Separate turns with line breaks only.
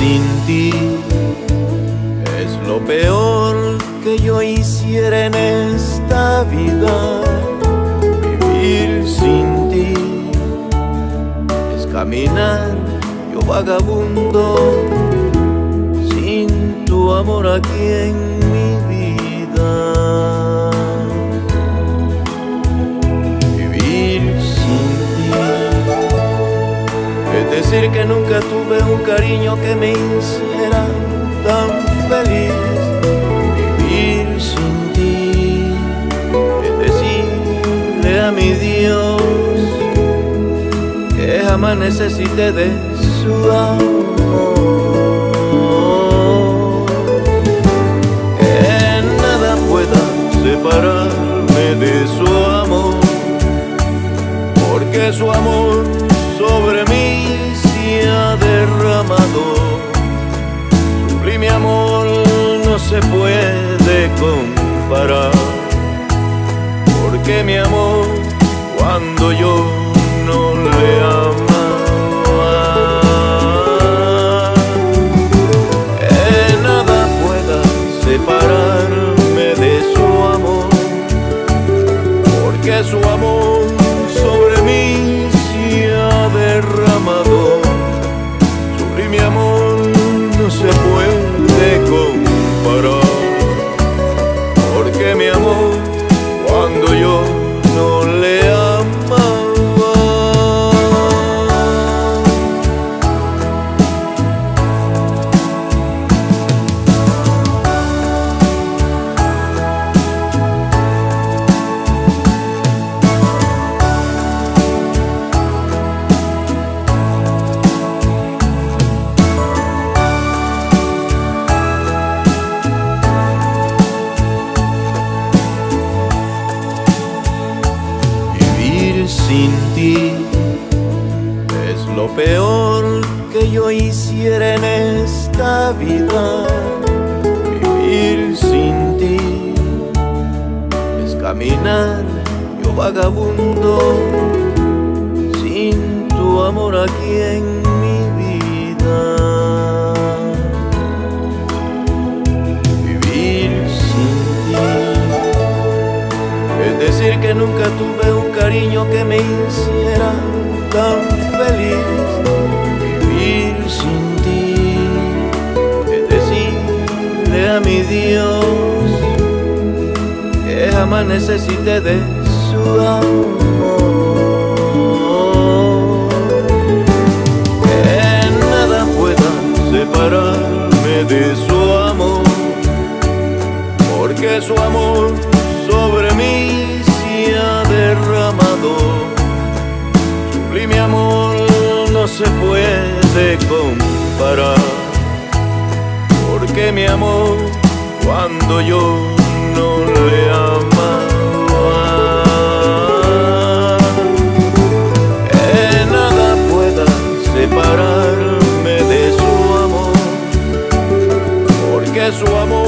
sin ti es lo peor que yo hiciera en esta vida. Vivir sin ti es caminar, yo vagabundo, sin tu amor aquí en mi vida. Vivir sin ti es decir que nunca tuve un cariño que me hiciera tan feliz. Vivir sin ti es decirle a mi Dios que jamás necesité de su amor, que nada pueda separarme de su amor, porque su amor sobre mí se ha derramado. Sublime amor no se puede comparar, porque mi amor cuando yo no le amaba, que nada pueda separarme de su amor, porque su amor sobre mí se ha derramado. Sublime amor no se puede comparar, porque mi amor cuando yo no le amaba. Sin ti es lo peor que yo hiciera en esta vida. Vivir sin ti es caminar, yo vagabundo, sin tu amor aquí en mi vida. Vivir sin ti es decir que nunca tuve un cariño que me hiciera tan feliz. Vivir sin ti es decirle a mi Dios que jamás necesité de su amor, que nada pueda separarme de su amor, porque su amor sobre mí se ha derramado. Sublime amor no se puede comparar, porque mi amor cuando yo no le amaba, que nada pueda separarme de su amor, porque su amor